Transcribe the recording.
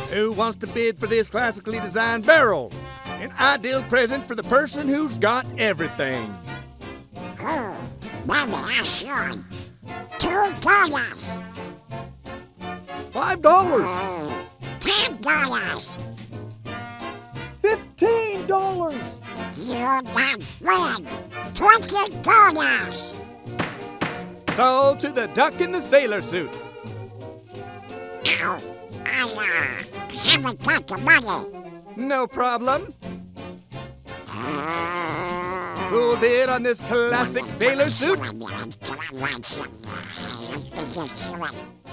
Who wants to bid for this classically designed barrel? An ideal present for the person who's got everything. Oh, maybe I should. $2. $5. $10. $15. You got win. $20. Sold to the duck in the sailor suit. Ow, I haven't got the money. No problem. Who'll bid on this classic sailor suit?